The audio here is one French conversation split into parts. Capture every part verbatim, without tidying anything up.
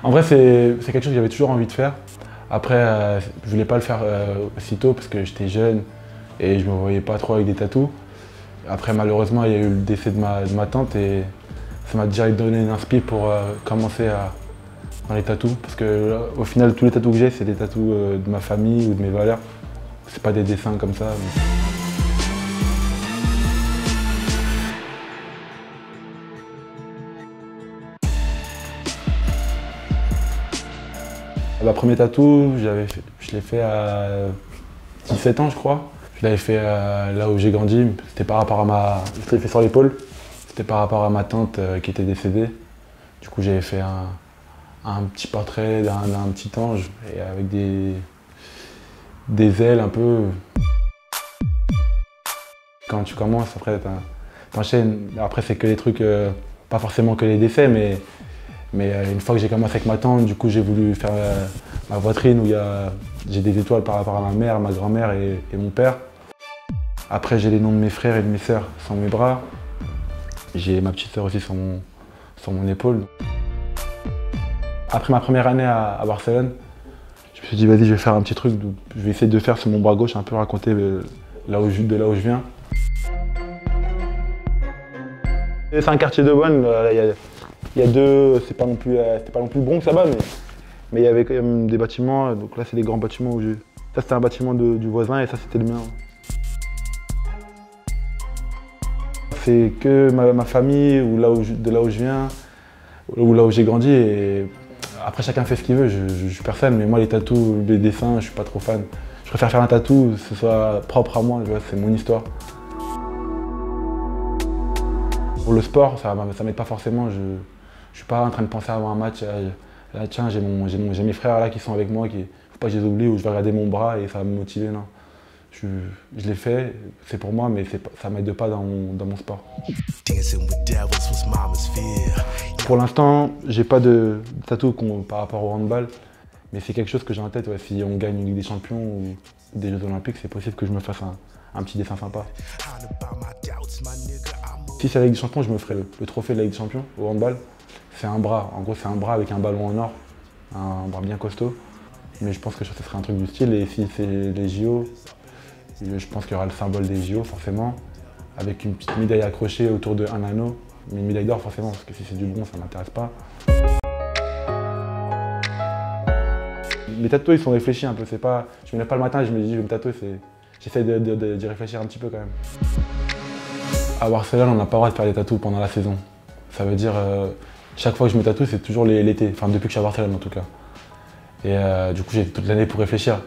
En vrai, c'est quelque chose que j'avais toujours envie de faire. Après, euh, je voulais pas le faire euh, aussitôt parce que j'étais jeune et je me voyais pas trop avec des tatous. Après, malheureusement, il y a eu le décès de ma, de ma tante et ça m'a déjà donné une inspi pour euh, commencer à, dans les tatous. Parce que euh, au final, tous les tatous que j'ai, c'est des tatous euh, de ma famille ou de mes valeurs. C'est pas des dessins comme ça. Mais... Le premier tatou, je l'ai fait à dix-sept ans, je crois. Je l'avais fait euh, là où j'ai grandi. C'était par rapport à ma... Je l'ai fait sur l'épaule. C'était par rapport à ma tante euh, qui était décédée. Du coup, j'avais fait un, un petit portrait d'un petit ange et avec des, des ailes un peu. Quand tu commences, après, t'enchaînes. Après, c'est que les trucs, euh, pas forcément que les décès, mais Mais une fois que j'ai commencé avec ma tante, du coup j'ai voulu faire euh, ma poitrine où j'ai des étoiles par rapport à ma mère, ma grand-mère et, et mon père. Après j'ai les noms de mes frères et de mes sœurs sur mes bras. J'ai ma petite sœur aussi sur mon, sur mon épaule. Après ma première année à, à Barcelone, je me suis dit vas-y je vais faire un petit truc, je vais essayer de faire sur mon bras gauche, un peu raconter euh, là où je, de là où je viens. C'est un quartier de Bonn, il y a, Il y a deux, c'est pas non plus, c'était pas non plus Bronx là-bas, mais, mais il y avait quand même des bâtiments. Donc là, c'est des grands bâtiments où je... Ça, c'était un bâtiment de, du voisin et ça, c'était le mien. C'est que ma, ma famille, ou là où je, de là où je viens, ou là où j'ai grandi. Et après, chacun fait ce qu'il veut. Je, je, je suis personne, mais moi, les tatous, les dessins, je suis pas trop fan. Je préfère faire un tatou, que ce soit propre à moi. C'est mon histoire. Pour le sport, ça, ça m'aide pas forcément. Je, Je suis pas en train de penser avant un match, là tiens j'ai mes frères là qui sont avec moi, il faut pas que je les oublie ou je vais regarder mon bras et ça va me motiver, non. Je, je l'ai fait, c'est pour moi mais ça m'aide pas dans mon, dans mon sport. Pour l'instant, j'ai pas de tatou par rapport au handball, mais c'est quelque chose que j'ai en tête, ouais, si on gagne une Ligue des Champions ou des Jeux Olympiques, c'est possible que je me fasse un, un petit dessin sympa. Si c'est la Ligue des Champions, je me ferai le, le trophée de la Ligue des Champions au handball. C'est un bras, en gros c'est un bras avec un ballon en or, un bras bien costaud. Mais je pense que ça serait un truc du style, et si c'est les J O, je pense qu'il y aura le symbole des J O forcément, avec une petite médaille accrochée autour d'un anneau, mais une médaille d'or forcément, parce que si c'est du bronze ça m'intéresse pas. Les tatouages ils sont réfléchis un peu, c'est pas, je me lève pas le matin et je me dis je vais me tatouer, j'essaie d'y de, de, de réfléchir un petit peu quand même. À Barcelone on n'a pas le droit de faire des tatous pendant la saison, ça veut dire euh, chaque fois que je me tatoue, c'est toujours l'été, enfin depuis que je suis à Barcelone en tout cas. Et euh, du coup, j'ai toute l'année pour réfléchir.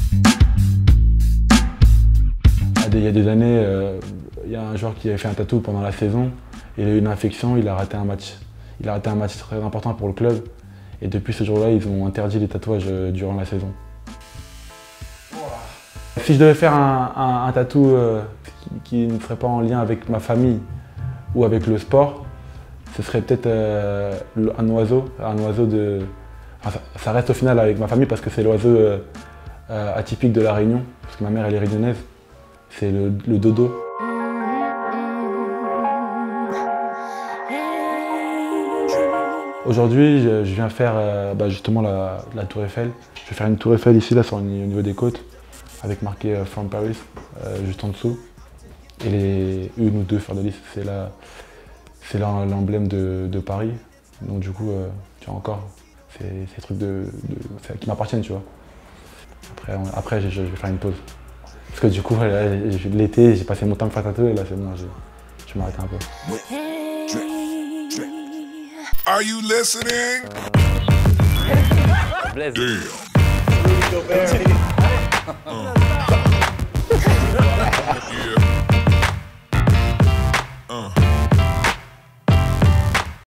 Il y a des années, euh, il y a un joueur qui avait fait un tatou pendant la saison, il a eu une infection, il a raté un match. Il a raté un match très important pour le club. Et depuis ce jour-là, ils ont interdit les tatouages euh, durant la saison. Si je devais faire un, un, un tatou euh, qui, qui ne serait pas en lien avec ma famille ou avec le sport, ce serait peut-être euh, un oiseau, un oiseau de... Enfin, ça, ça reste au final avec ma famille parce que c'est l'oiseau euh, euh, atypique de la Réunion, parce que ma mère elle est réunionnaise, c'est le, le dodo. Aujourd'hui, je, je viens faire euh, bah, justement la, la tour Eiffel. Je vais faire une tour Eiffel ici, là, sur, au niveau des côtes, avec marqué euh, From Paris, euh, juste en dessous. Et les une ou deux fleurs de lys, c'est la... C'est l'emblème de, de Paris, donc du coup, euh, tu vois encore, c'est des trucs de, de, qui m'appartiennent, tu vois. Après, on, après je, je vais faire une pause. Parce que du coup, l'été, j'ai passé mon temps à me faire tatouer, et là c'est bon, je, je vais m'arrêter un peu. Are you listening? Damn.